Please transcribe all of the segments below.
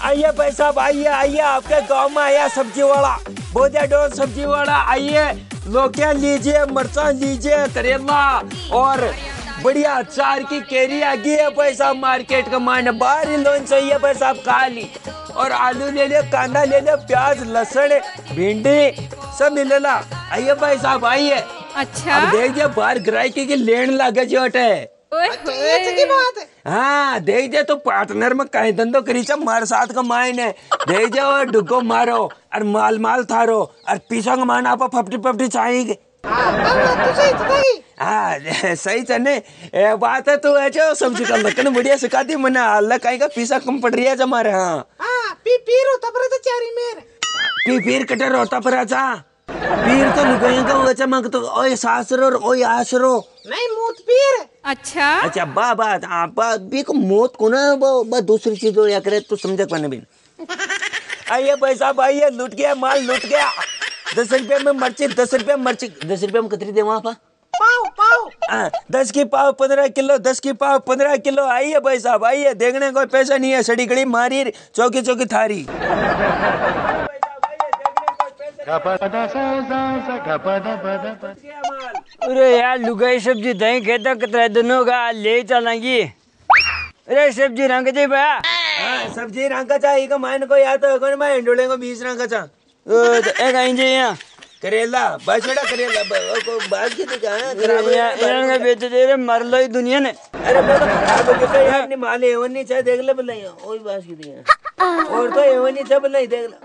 आइए भाई साहब, आइए आइए, आपके गांव में आया सब्जी वाला, बोझा डोर सब्जी वाला। आइए लौकिया लीजिए, मरचा लीजिए, करेला और बढ़िया अचार की केरी आ गई है भाई साहब। मार्केट का मान बाहर ही लोन चाहिए भाई साहब, खाली। और आलू ले लियो, कांदा ले लियो, प्याज, लहसुन, भिंडी सब मिलेला। आइए भाई साहब आइए। अच्छा, अब देखिए बाहर ग्राहकी की लेन लागे जो है। अच्छा, ये की बात है। हाँ देख दे, तो पार्टनर में कहीं धंधो करी छ मार साथ का मायन है। देख जाओ डुगो मारो और माल माल थारो और पीछा का मान आप फपटी फपटी चाहिए। हाँ सही चने बात है। तो ऐसे सब्जी का लकन बढ़िया सिखा दी मैंने। अल्लाह कहीं का पीसा कम पड़ रही है हमारे। हाँ पीर होता पर तो चारी मेरे पीर कटर होता पर अच्छा पीर तो लुगाई का अच्छा मग तो ओए सासरो और ओए आसरो नहीं मूत पीर। अच्छा अच्छा बात आप भी को मौत को ना वो दूसरी चीज हो या करे तो समझ पाने बिन। आइए भाई साहब आइए, लूट गया माल, लूट गया। 10 रुपये में मर्ची, 10 रुपये मर्ची। 10 रुपये में कितनी दे वहाँ पर? पाव 10 की पाव 15 किलो, 10 की पाव 15 किलो। आइए भाई साहब आइए, देखने कोई पैसा नहीं है। सड़ी गड़ी मारी चौकी चौकी थारी। अरे यार लुगाई सब्जी दही खेता कतरा दोनों का ले चलेंगी। अरे सब्जी रंग दे भैया। सब्जी रंग का चाहिए का मान को या तो कौन मैं इंडोले को 20 रंग का चा। एक इंजे यहाँ करेला बछड़ा करेला को बात की दिखा खराब यार का बेच दे रे मर लो दुनिया ने। अरे वो तो खराब हो गया यार। नहीं माल एवन नहीं चाहे देख ले भलाई ओई बात की दिखा। और तो एवन नहीं चाहे भलाई देख ले।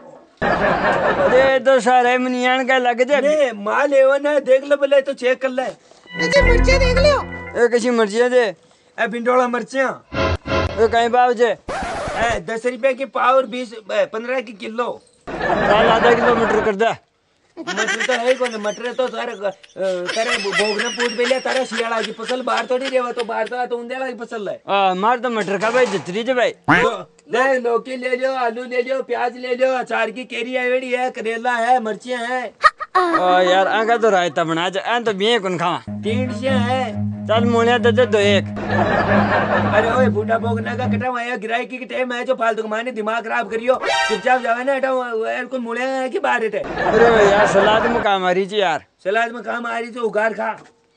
अरे तो सारे मनियान का लग जाए। नहीं माल एवन है, देख ले भलाई तो चेक कर ले। अच्छा मिर्ची देख लियो। ए किसी मर्ची दे। ए बिंडोला मिर्चियां ए कहीं पाव जे। 10 रुपए की पाव और 15 की किलो। चल आधा किलो मटर कर दे। मटर तो है कौन, मटर तो तारे भोगने पूछ पे लिया तारा शियाला की फसल बाहर तो नहीं रेवा, तो बाहर तो उंदेला की फसल है। मार तो मटर का भाई जितनी जे भाई। ले लौकी ले लो, आलू ले लो, प्याज ले लो, अचार की केरी है, करेला है, मिर्चियां है। यार आगा तो रायता बना जा तो बिये कौन खावा। टिंडियां है। चल मुनिया दे दो एक। अरे ओए बूढ़ा भोगना का कटा आया गिराई की टाइम है जो फालतू कमाने दिमाग खराब करियो। चुपचाप जावे ना हटाओ कोई मुड़े है कि बाहर है। अरे यार सलाद में काम आ रही थी यार। सलाद में काम आ रही थी, उगार खा।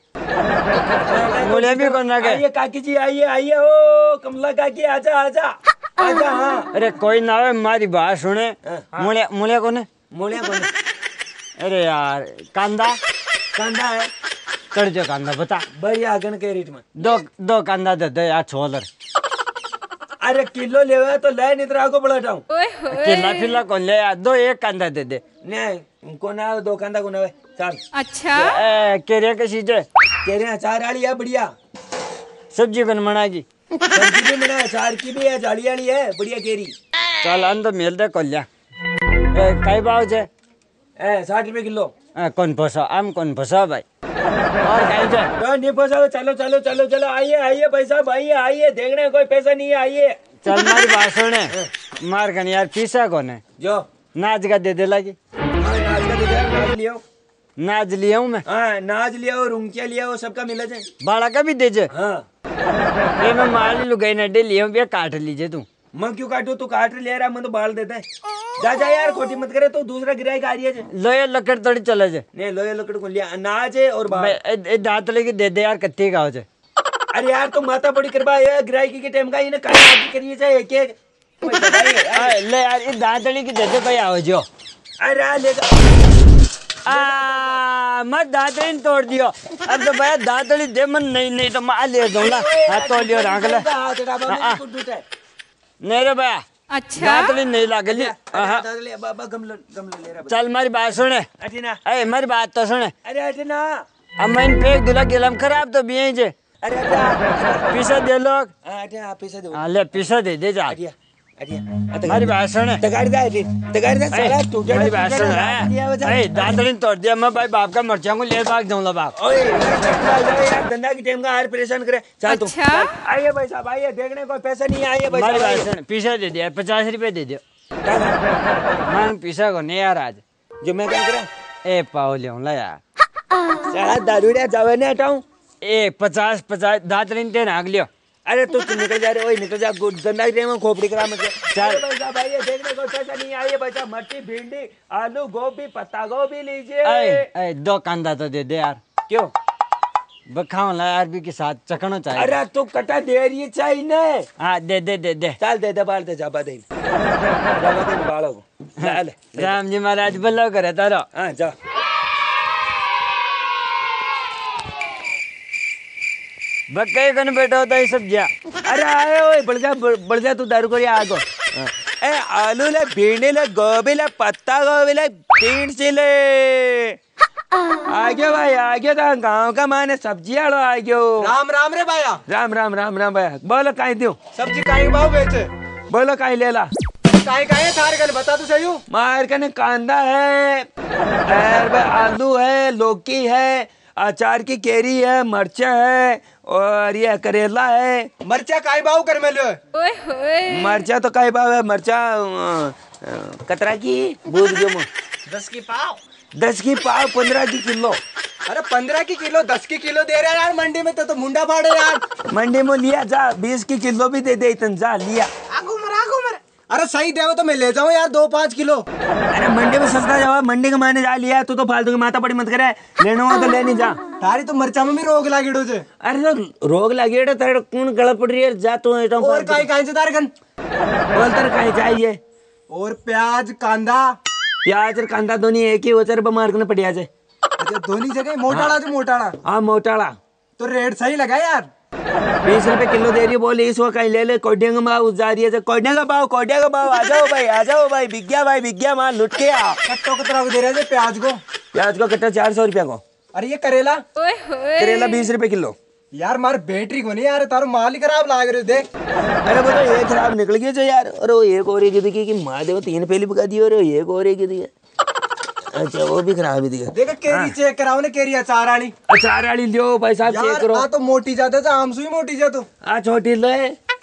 मुड़े भी कौन ना गए। आइए काकी जी आइए आइए। ओ कमला काकी आजा आजा आजा। हाँ अरे कोई ना हो हमारी बात सुने। मुड़े मुड़े कौन? मुड़े कौन? अरे यार कांदा कांदा है। कर जो कांदा बता। बढ़िया गन के रेट में दो कांदा दे दे यार छोलर। अरे किलो लेवे तो ले नहीं तो आगो बढ़ा जाऊं। किला फिला कौन ले यार, दो एक कांदा दे दे। नहीं को ना दो कांदा को ना चल। अच्छा केरिया की चीज है। केरिया अचार वाली है बढ़िया। सब्जी कौन बनाएगी? सब्जी भी बना, अचार की भी है, जाली वाली है बढ़िया केरी। चल अन तो मिल दे कोल्या। कई भाव जे? 60 रुपए किलो। कौन फंसा आम कौन फंसा भाई। और कहीं जाए नहीं फंसा। चलो चलो चलो चलो आइए आइए भाई साहब आइए आइए, देखने कोई पैसा नहीं है आइए। चल मारी बात सुने। मार कन यार पीसा कौन है जो नाच का दे दे लगी। नाच का दे दे, नाच लियो। नाच लिया हूँ मैं। हाँ नाच लियो, रुंकिया लियो, सबका मिला जाए। बाड़ा का भी दे जे। हाँ ये मैं मार लू गई नड्डे लिया हूँ, काट लीजिए तू। मैं क्यों काटू, तू काट ले रहा, मैं तो बाल देता है। जा जा यार खोटी मत करे, तो दूसरा गिराई आ रही है। लोहे लकड़ तोड़ी चले जे। नहीं लोहे लकड़ को लिया अनाज है और बाल। दांत लेके दे दे यार कत्ती का हो जाए। अरे यार तो माता बड़ी करवा है गिराई के टाइम का ये ना काटी करिए चाहे एक एक ले यार ये दांतड़ी की दे दे भाई आओ जो। अरे लेगा मत दांतड़ी तोड़ दियो। अब तो भैया दांतड़ी दे मन नहीं तो मार ले दूंगा। हाथ तो लियो रंग ले। नहीं रे भैया। अच्छा दांतड़ी नहीं लागली। चल मारी बात सुने। अरे मारी बात तो सुने। अरे अटना अब मैंने फेंक दिला गिलम खराब तो भी जे। अरे पीसा दे लोग। पैसा दो। हाँ ले पीसा दे दे जा। हमारी बात सुने। हमारी बात सुने। दांतड़ी तोड़ दिया मैं भाई बाप का मर्चा को ले भाग जाऊंगा बाप। धंधा की टाइम का हर परेशान करे। चल तुम आइए भाई साहब आइए, देखने कोई पैसा नहीं आइए भाई। हमारी बात सुने। पीसा दे दिया 50 रुपए दे दियो। मैं पीसा को नहीं यार आज जो मैं क्या करा। ए पाओ ले यार दारू जावे नहीं हटाऊं। ए 50 दांतड़ी ते नाग लियो। अरे तू निकल जा रे, ओए निकल जा, गंदा ही में खोपड़ी करा मुझे। चल भाई भाई ये देखने को अच्छा नहीं आई है बच्चा, मिर्ची, भिंडी, आलू, गोभी, पत्ता गोभी लीजिए। ए 2 कांदा तो दे दे यार। क्यों बखाओ ला यार भी के साथ चखना चाहिए। अरे तू कटा दे रही चाहिए ना। हाँ दे दे दे दे। चल दे दे बाल दे जाबा दे जाबा दे बालों को ले। राम जी महाराज बल्लो करे तारो। हाँ जा। बक्के कन बैठा होता है सब्जियां। अरे आए ओए बढ़ जा तू दारू को आगो। ए आलू ले, भिंडी ले, गोभी ले, पत्ता गोभी ले, बीन से ले आगे भाई आगे तो गांव का माने सब्जी आलो आगे। राम राम रे भाया। राम राम राम राम भाई बोलो काई दो सब्जी काहे भाव बेचे? बोलो काई ले ला। काहे थार कल बता तू सही हूँ। मार कने कांदा है, आलू है, लौकी है, अचार की केरी है, मरचा है और ये करेला है। मरचा काहे भाव कर मेलो? मरचा तो काहे भाव है? मरचा कतरा की भूल गयो मो। 10 की पाव। 10 की पाव, 15 की किलो। अरे 15 की किलो 10 की किलो दे रहा यार मंडी में तो मुंडा फाड़े यार। मंडी में लिया जा, 20 की किलो भी दे दे इतन जा लिया। आगू मर आगू मर। अरे सही देव तो मैं ले जाऊँ यार 2-5 किलो। अरे मंडी में सस्ता जावा, मंडी का मायने जा लिया तू तो फालतू की माथा पड़ी मत करे, लेना हो तो लेनी जा। तारी तो मरचा में भी रोग लागेड़ो जे। अरे तो रोग लगे तेरे कौन गलत पड़ रही है जा तू एकदम। और काहे से तारगन बोल तेरे काहे चाहिए? और प्याज कांदा। प्याज और कांदा दोनों एक ही होचर बीमार करने पड़िया जे। अच्छा दोनों जगह मोटाड़ा जो मोटाड़ा। हाँ मोटाड़ा तो रेट सही लगा यार। 20 रुपए किलो दे रही है, बोले इस वक्त कहीं ले ले। कोडिया का भाव जा रही है, कोडिया का भाव आ जाओ भाई बिक गया माल लुट के आ। कट्टो कितना दे रहे थे प्याज को? प्याज को कट्टा 400 रुपया को। अरे ये करेला? करेला 20 रुपए किलो। यार मार बैटरी को नहीं यार तारो माल ही खराब लाग रहे देख। अरे वो तो एक खराब निकल गया जो यार। और वो एक और एक की माँ देखो 3 पहली पका दी और एक और एक दी। अच्छा वो भी खराब ही दिया। देखो केरी चेक कराओ ने, केरी अचार वाली। अचार वाली लियो भाई साहब चेक करो। यार तो मोटी जाते तो आम सुई मोटी जा तो। छोटी ले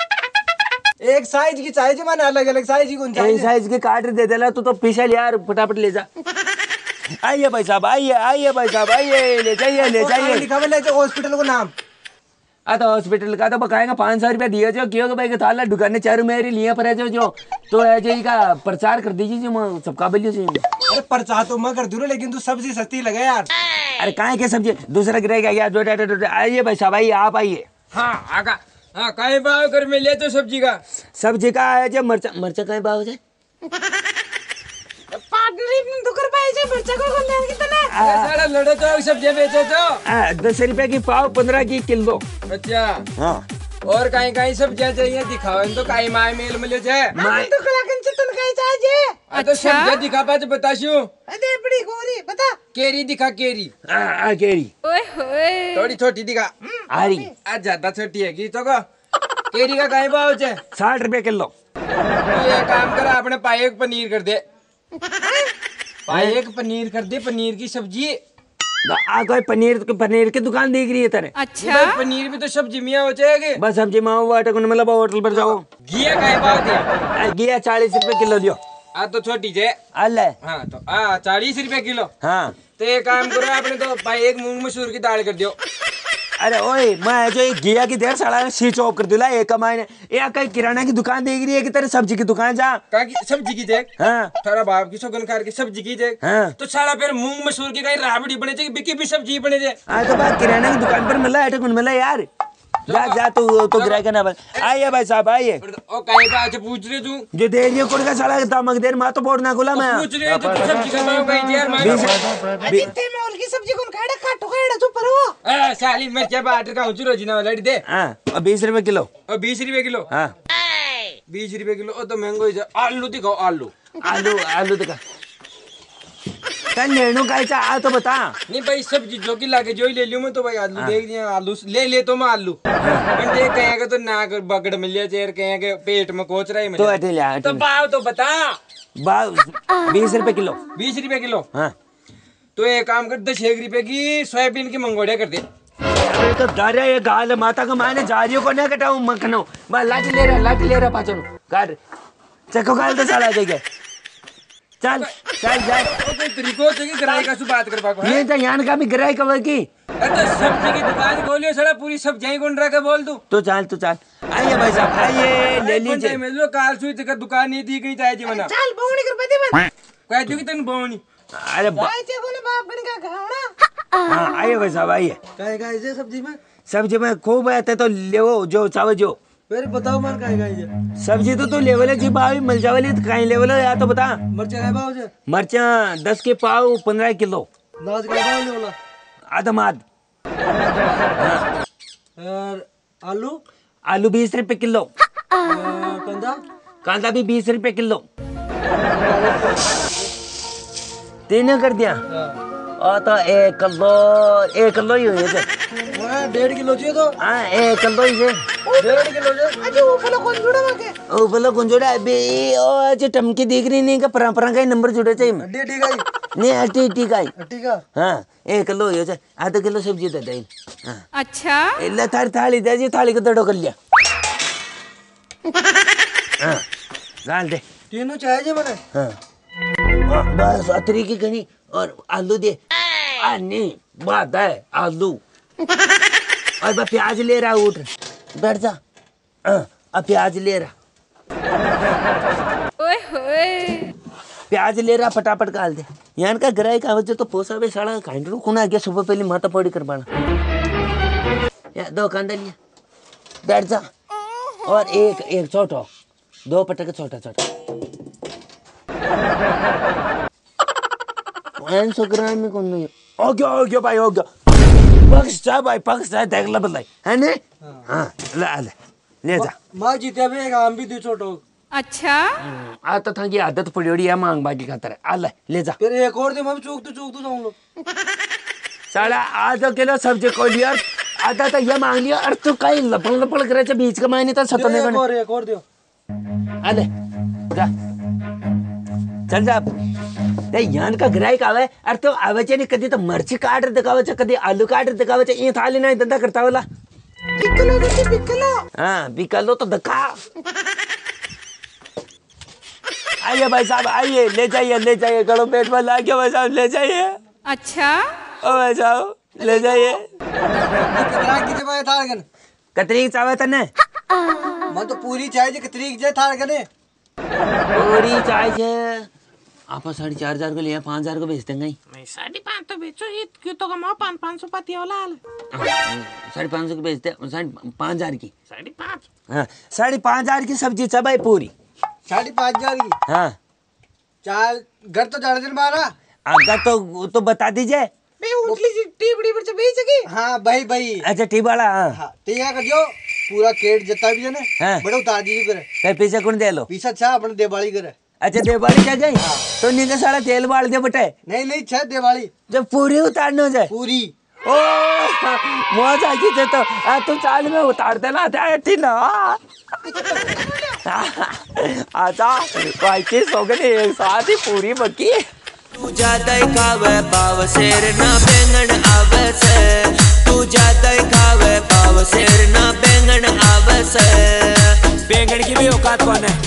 एक साइज की चाहिए मैंने, अलग अलग साइज की कौन चाहिए? साइज के काट दे देला तू तो पीछे यार फटाफट ले जा। आइए भाई साहब आइए भाई साहब आइए, ले जाइए लिखा हुआ ले हॉस्पिटल को नाम। तो हॉस्पिटल का तो बकाएगा 500 रुपया दिए जो क्यों भाई के थाला दुकान चारू मेरी लिए पर है जो तो है जो का प्रचार कर दीजिए जो सबका बलियो से। अरे प्रचार तो मैं कर दूँ लेकिन तू सब्जी सस्ती लगे यार। अरे काहे के सब्जी दूसरा गिरेगा यार। आइए भाई साहब आइए आप आइए। हाँ आगा हाँ काहे भाव कर मिले तो सब्जी का है जो मरचा काहे भाव है? पार्टनर इतने दुकर पाए जे बच्चा को कौन देन कितना? सारा लड़ो तो सब्जी बेचो तो 10 रुपए की पाव, 15 की किलो। अच्छा हाँ और कहीं सब्जियां चाहिए दिखाओ तो कहीं माय मेल मिले जाए। मैं तो कलाकन से तन कहीं चाहिए। तो सब्जियां दिखा पाए तो बताशू। अरे बड़ी गोरी बता। केरी दिखा केरी। केरी थोड़ी छोटी दिखा। आ रही आज ज्यादा छोटी है की तो को केरी का कहीं भाव है? 60 रुपए किलो। ये काम कर अपने पाए एक पनीर कर दे। पाए एक पनीर कर दे, पनीर की सब्जी। कोई पनीर की दुकान देख रही है तेरे? अच्छा पनीर भी तो सब्जी में हो जाएगी। बस सब्जी में मतलब होटल पर जाओ। घिया का भाव दिया? घिया 40 रुपए किलो दियो। तो छोटी जे अल्लाह। हाँ तो 40 रुपए किलो। हाँ तो एक काम करो आपने तो भाई एक मूंग मसूर की दाल कर दियो। अरे ओए मैं जो घिया की देर साला स्विच ऑफ कर दिला एक कमाई ने। ये कहीं किराना की दुकान देख रही है कि तेरे सब्जी की दुकान जा। कहा की सब्जी की देख। हाँ थारा बाप की शोगन कार की सब्जी की देख। हाँ तो साला फिर मूंग मसूर की कहीं राबड़ी बने जाए बिकी भी सब्जी बने जाए। तो बात किराना की दुकान पर मिला है मिला यार। जा तो गिरा के ना आइए भाई साहब आइए। ओ काहे का आज पूछ रहे तू जो दे रही है कोड़ का साला दामक देर मां तो बोर्ड ना खुला मैं पूछ रहे तो सब्जी का भाव कहीं यार मैं इतने में और की सब्जी कौन खाएगा? काटो खाएगा चुप रहो। साली मिर्च बाटर का उचरो जी ना लड़ी दे। हां और 20 रुपए किलो। और 20 रुपए किलो। हां 20 रुपए किलो। ओ तो महंगो ही आलू दिखाओ। आलू दिखा कल लेनो का आ तो बता। नहीं भाई सब्जी जो की लाके जो ही ले लियो मैं तो भाई आलू देख दिया। आलू ले तो मैं आलू मैं देख कहेंगे तो ना बगड़ मिल जाए चेर कहेंगे पेट में कोच रहा है तो अटे ले तो भाव तो बता। 20 रुपए किलो। 20 रुपए किलो। हाँ तो एक काम कर 10 रुपए की सोयाबीन की मंगोड़िया कर दे। तो दारा ये गाल माता का माने जारियों को ना कटाऊं मखनो बस लाठी ले रहा पाचन कर चको गाल तो साला देखे चल चल तरीको से की ग्राहक से बात कर पाको नहीं तो यहाँ का भी ग्राहक कवर की तो सब्जी की दुकान खोलियो साला पूरी सब्जियां कौन रखा बोल तू तो चाल आइए भाई साहब आइए ले लीजिए मैं लो काल सुई तक दुकान नहीं दी गई ताए जी मना चल बहुनी कर पति बन कह दू कि तन बोनी अरे भाई चे कोने बाप बन का गावना हाँ आइए भाई साहब आइए कहेगा इसे सब्जी में खूब आते तो ले जो चावल जो मेरे बताओ मन कहेगा इसे सब्जी तो लेवल है जी भाई मिल जावली तो कहीं लेवल है या तो बता मर्चा है बाबू जी मर्चा 10 के पाव 15 किलो नाज का बाबू बोला आदमाद और आलू आलू 20 रुपए किलो कंदा कांदा भी 20 रुपए किलो तीन कर दिया और तो 1 किलो ही हुई है 1.5 किलो चाहिए तो हाँ 1 किलो ही है 1.5 किलो चाहिए अजी ऊपर कौन जुड़ा मके ऊपर कौन जुड़ा अभी ओ आज टमकी दिख रही नहीं का परंपरा का नंबर जुड़े चाहिए हड्डी हड्डी का नहीं हट्टी का ही हड्डी का हाँ 1 किलो हो जाए आधा किलो सब्जी दे दे हाँ अच्छा इल्ला थाली दे जी थाली को दड़ो कर लिया हाँ डाल दे तीनों चाहिए जी मैंने हाँ बस अतरी की घनी और आलू दे नहीं बात है आलू और मैं प्याज ले रहा उठ बैठ जा अब प्याज ले रहा ओए होए प्याज ले रहा फटाफट काल दे यान का ग्राहक आवाज तो पोसा बे साला कांडरू कोना गया सुबह पहले माता पौड़ी करवाना या 2 कांदा लिया बैठ जा और एक छोटा 2 पटके छोटा 500 ग्राम में कौन नहीं हो गया भाई हो गया पक्ष जा भाई पक्ष जा देख ले बदलाई है ने हाँ ले जा माँ जीते भी एक आम भी दी छोटो अच्छा आता था कि आदत पड़ी है मांग बागी खातर है ले जा फिर एक और दे मैं चूक तो जाऊँ लो साला आधा किलो सब्जी को लिया आधा तो ये मांग लिया और तू कहीं लपड़ करे बीच का मायने तो सतने एक और दियो अले जा चल जा ते यान का ग्राहक आवे अरे तो आवे नहीं कदी तो मर्ची काट दिखावे कदी आलू काट दिखावे ये थाली नहीं धंधा करता वाला पिकलो हाँ पिकलो तो धक्का आइए भाई साहब आइए ले जाइए गड़ो पेट में ला के भाई साहब ले जाइए अच्छा ओ भाई साहब ले जाइए कितना की जब था गन कतरी चावे तने मैं तो पूरी चाहिए कितनी जे था गने पूरी चाहिए आप 4,500 को लिया 5,000 को बेच देंगे मैं 5.5 तो बेचो ये क्यों तो कमाओ 500 पाती वाला 550 को बेचते 5,000 की 5.5 हाँ 5,500 की सब्जी सब है पूरी 5,500 की हाँ चाल घर तो 4 दिन बारा अगर तो बता दीजिए बे उठली जी टीबड़ी पर बेच सकी हाँ भाई अच्छा ठीक वाला हाँ ठीक है कर जो पूरा केट जितना भी है ना हाँ। बड़ा उतार दीजिए करे कहीं पीछे कौन दे लो पीछा अच्छा अपने देवाली करे अच्छा देवाली क्या गई तो नीचे सारा तेल बाल दे बटे नहीं छह दिवाली जब पूरी उतारने हो जाए पूरी ओ मौज आ गई तो तू चाल में उतार देना ठीक ना आजा भाई की सोगने एक साथ ही पूरी बकी तू ज्यादा खावे पाव शेर ना बैंगन आवे से तू ज्यादा खावे पाव शेर ना बैंगन आवे से बैंगन की भी औकात कौन है